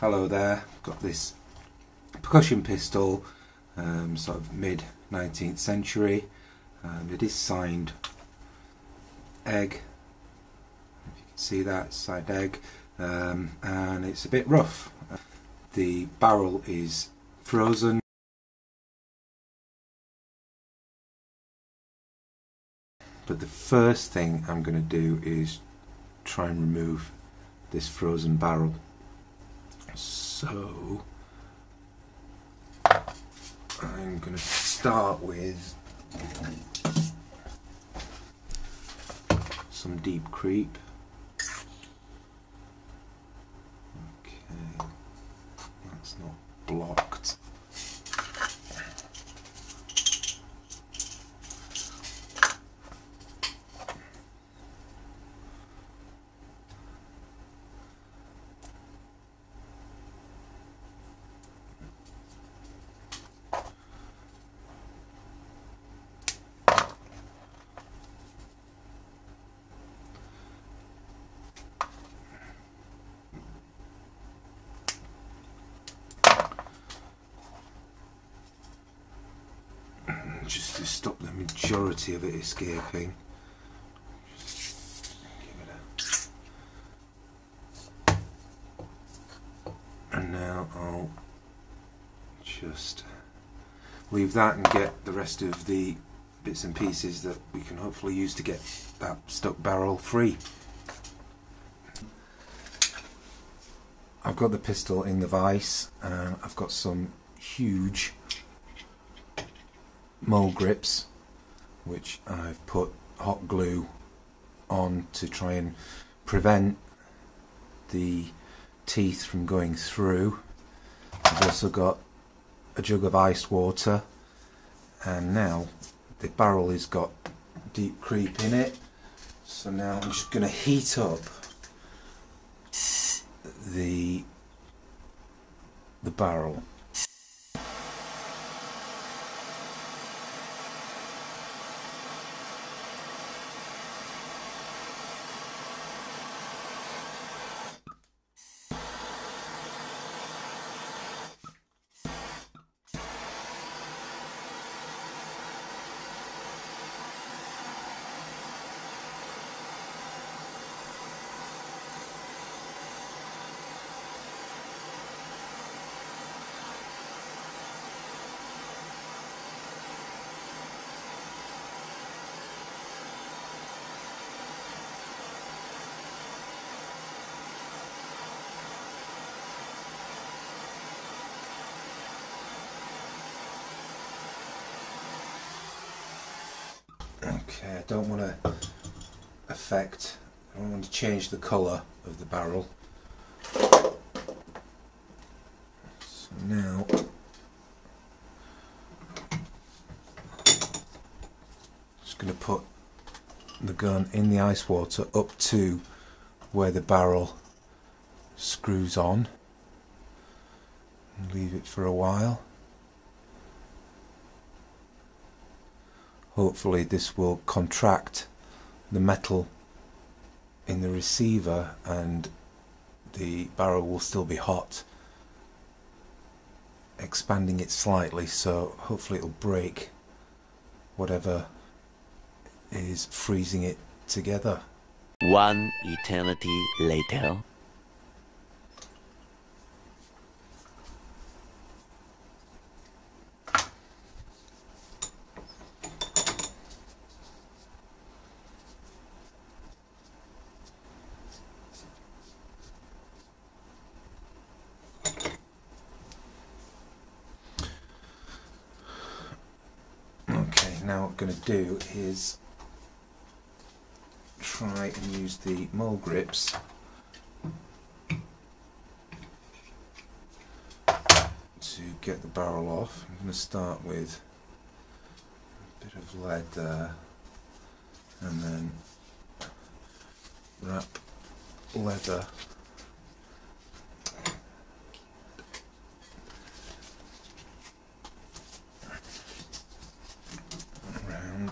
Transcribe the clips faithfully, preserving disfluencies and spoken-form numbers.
Hello there, got this percussion pistol, um, sort of mid nineteenth century. Um, it is signed egg, if you can see that, signed egg, um, and it's a bit rough. The barrel is frozen. But the first thing I'm going to do is try and remove this frozen barrel. So I'm going to start with some deep creep. Okay, that's not blocked. Just to stop the majority of it escaping. Just give it a... And now I'll just leave that and get the rest of the bits and pieces that we can hopefully use to get that stuck barrel free. I've got the pistol in the vise and I've got some huge mole grips which I've put hot glue on to try and prevent the teeth from going through. I've also got a jug of ice water, and now the barrel has got deep creep in it, so now I'm just going to heat up the the barrel. Okay, I don't want to affect, I don't want to change the colour of the barrel. So now just going to put the gun in the ice water up to where the barrel screws on and leave it for a while. Hopefully this will contract the metal in the receiver and the barrel will still be hot, expanding it slightly, so hopefully it'll break whatever is freezing it together. One eternity later. Now what I'm going to do is try and use the mole grips to get the barrel off. I'm going to start with a bit of lead there and then wrap leather around.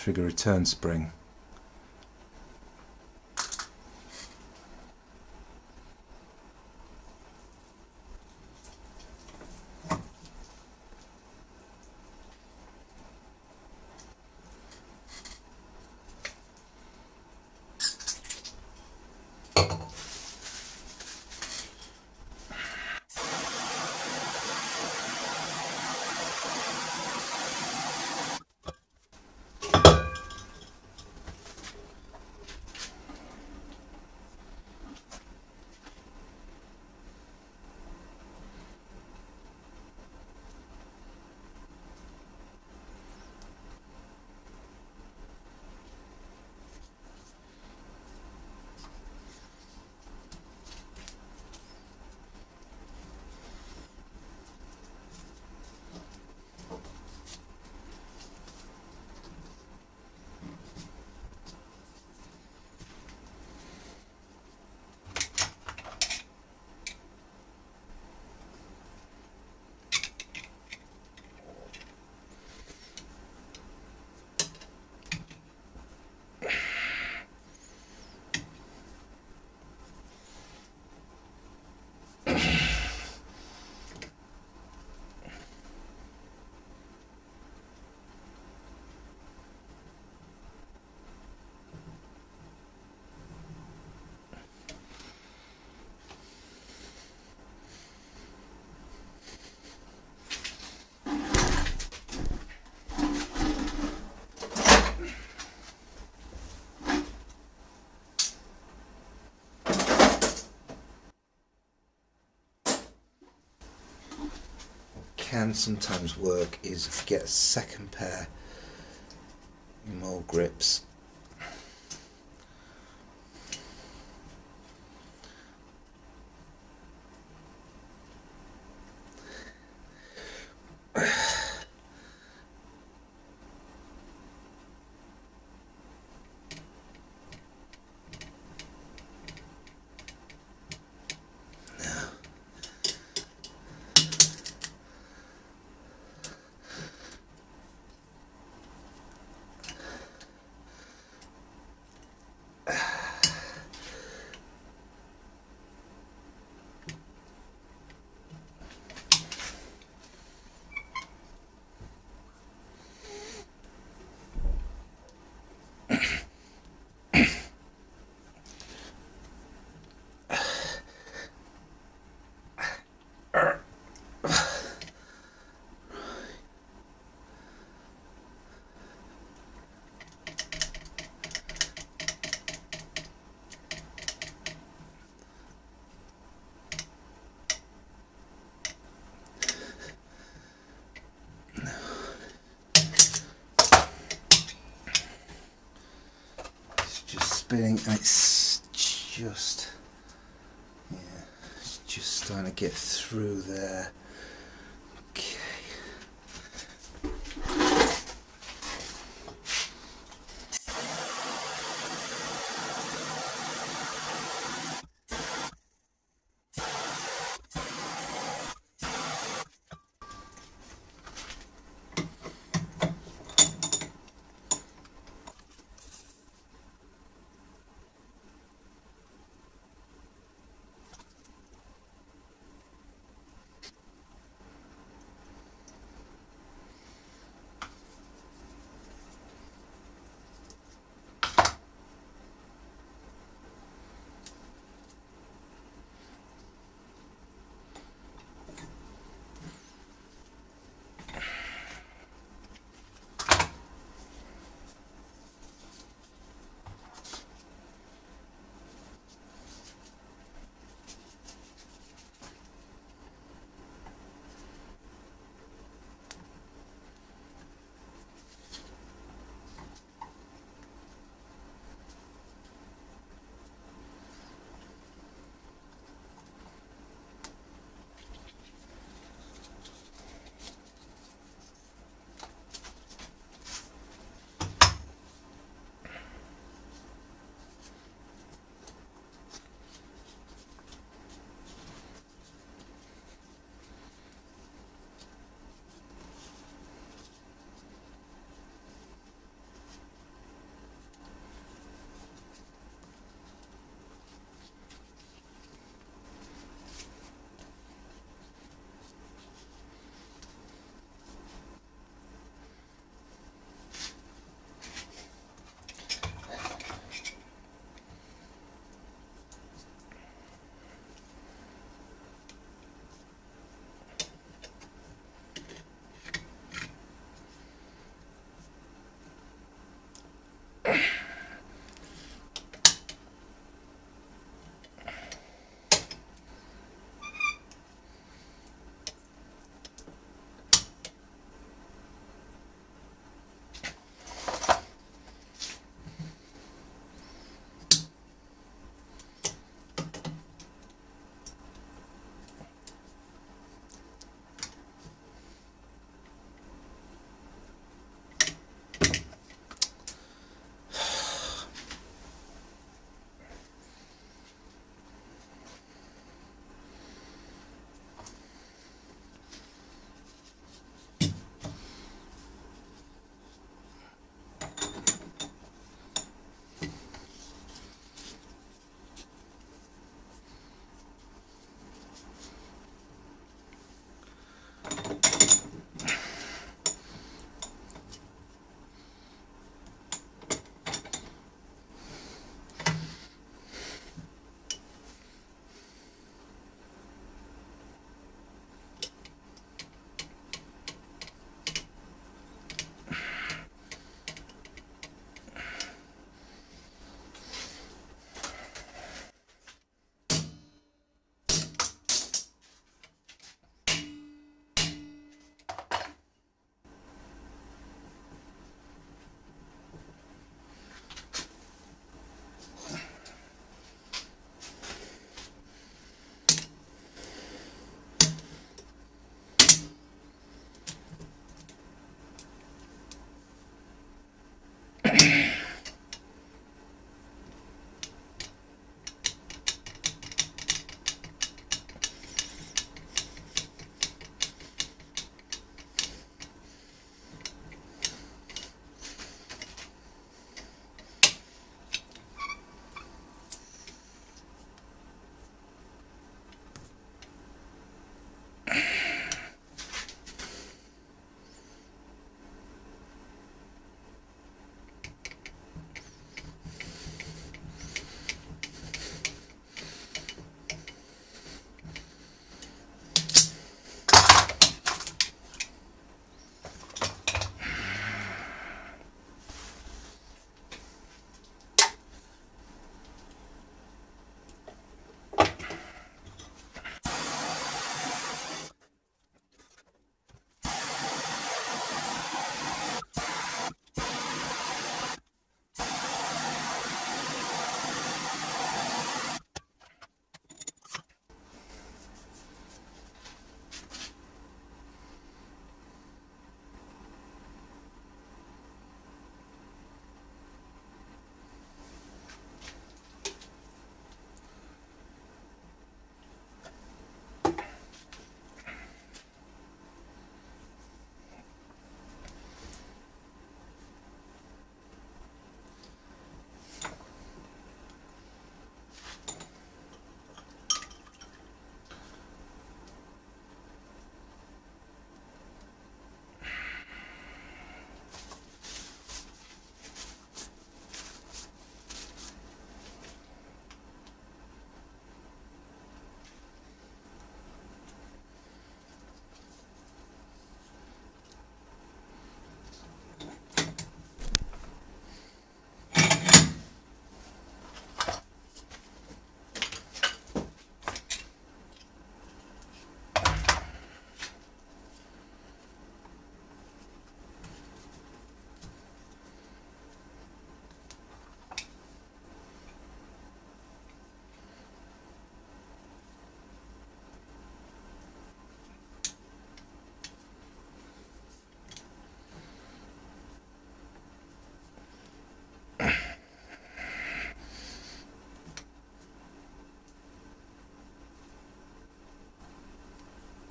trigger return spring. Can sometimes work is if you get a second pair more grips. Spinning, and it's just, yeah, it's just starting to get through there. Okay.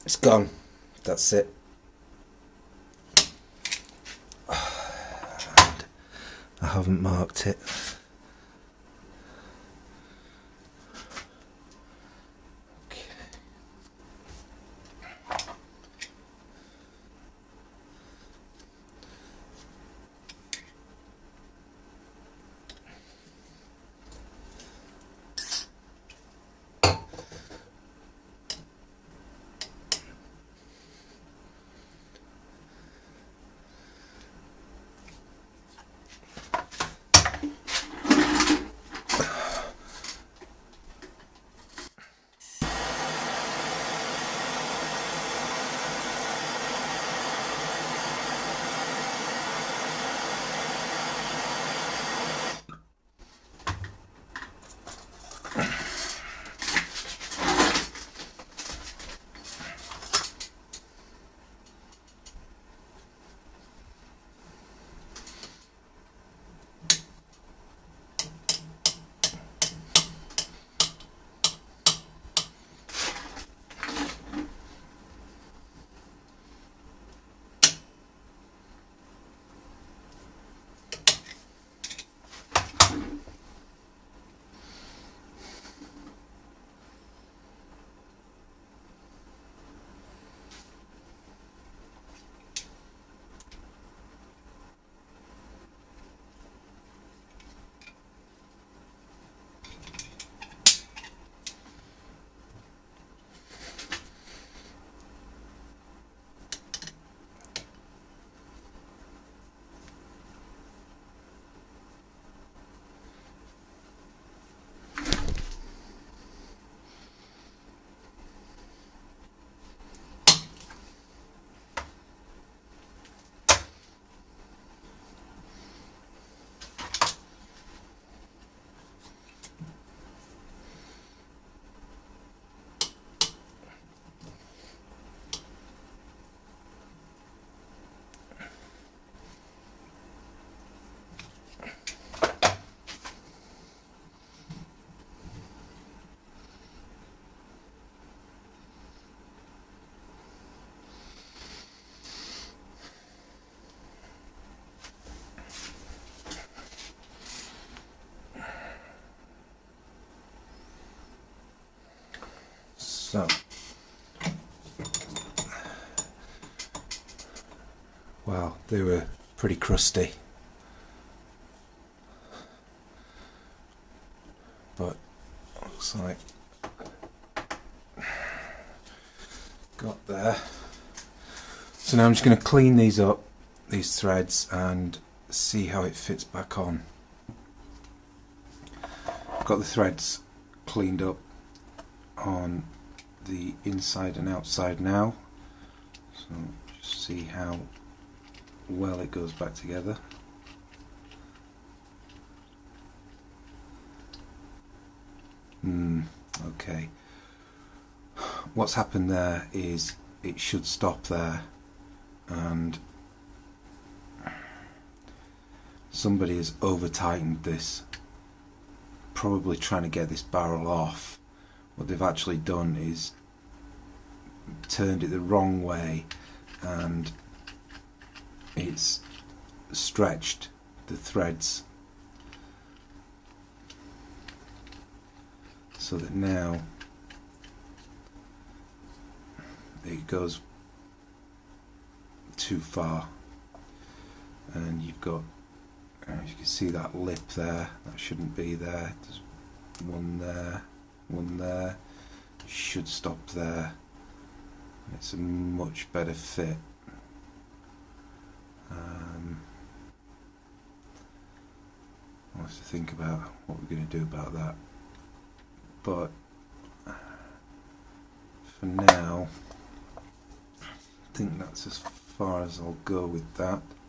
It's gone. That's it. And I haven't marked it. So, wow, they were pretty crusty, but looks like got there. So now I'm just going to clean these up, these threads, and see how it fits back on. I've got the threads cleaned up on the inside and outside now, so just see how well it goes back together. Hmm, okay. What's happened there is it should stop there, and somebody has over tightened this, probably trying to get this barrel off. What they've actually done is turned it the wrong way, and it's stretched the threads so that now it goes too far, and you've got, as you can see, that lip there that shouldn't be there. There's one there, one there, should stop there. It's a much better fit. Um, I'll have to think about what we're going to do about that, but for now I think that's as far as I'll go with that.